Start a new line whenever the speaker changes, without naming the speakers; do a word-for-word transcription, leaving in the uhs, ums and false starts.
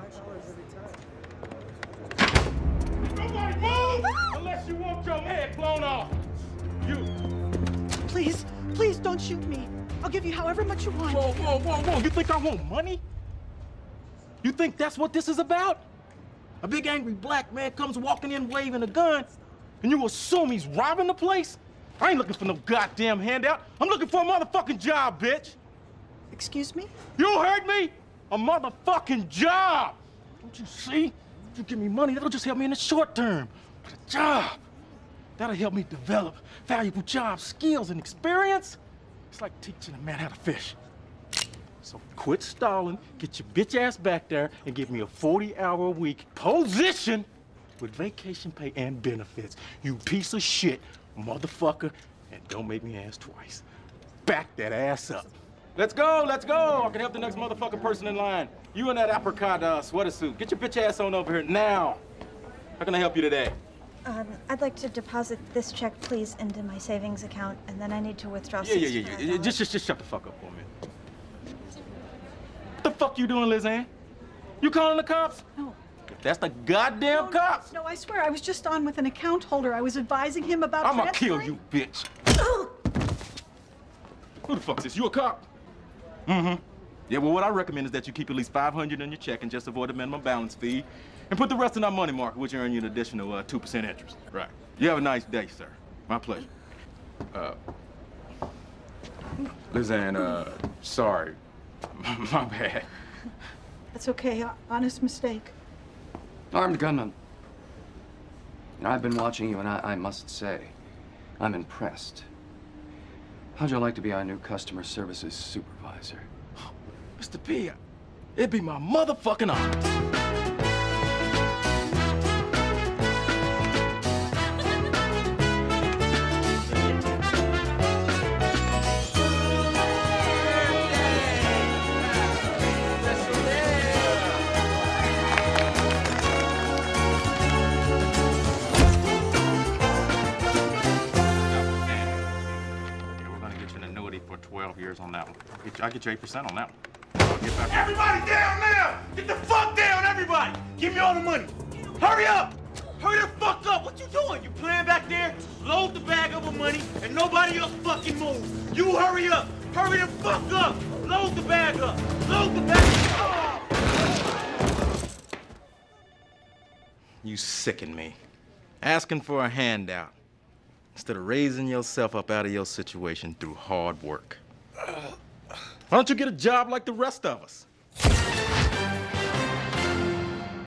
Nobody move unless you want your head blown off. You.
Please, please don't shoot me. I'll give you however much you want.
Whoa, whoa, whoa, whoa. You think I want money? You think that's what this is about? A big angry black man comes walking in waving a gun, and you assume he's robbing the place? I ain't looking for no goddamn handout. I'm looking for a motherfucking job, bitch.
Excuse me?
You heard me? A motherfucking job. Don't you see? If you give me money, that'll just help me in the short term. But a job, that'll help me develop valuable job skills and experience. It's like teaching a man how to fish. So quit stalling, get your bitch ass back there, and give me a forty hour a week position with vacation pay and benefits. You piece of shit, motherfucker, and don't make me ask twice. Back that ass up. Let's go, let's go. I can help the next motherfucking person in line. You in that apricot uh, sweater suit. Get your bitch ass on over here now. How can I help you today?
Um, I'd like to deposit this check, please, into my savings account, and then I need to withdraw
Yeah, yeah, yeah, yeah. Just, just, just shut the fuck up for a minute. What the fuck you doing, Liz Ann? You calling the cops?
No.
If that's the goddamn
no,
cops.
No, I swear, I was just on with an account holder. I was advising him about
I'm gonna kill
transferring...
you, bitch. Who the fuck's this? You a cop? Mm-hmm. Yeah, well, what I recommend is that you keep at least five hundred in your check and just avoid the minimum balance fee, and put the rest in our money market, which earn you an additional uh, two percent interest. Right. You have a nice day, sir. My pleasure. Uh, Liz Ann, uh, sorry. My bad.
That's okay. Honest mistake.
Armed gunman. You know, I've been watching you, and I, I must say, I'm impressed. How'd you like to be our new customer services supervisor?
Mister P, it'd be my motherfucking honor. twelve years on that one. I'll get you, I'll get you eight percent on that one. Get back everybody down now! Get the fuck down, everybody! Give me all the money! Hurry up! Hurry the fuck up! What you doing? You playing back there? Load the bag up with money and nobody else fucking move. You hurry up! Hurry the fuck up! Load the bag up! Load the bag up! Oh! You sicken me. Asking for a handout instead of raising yourself up out of your situation through hard work. Why don't you get a job like the rest of us?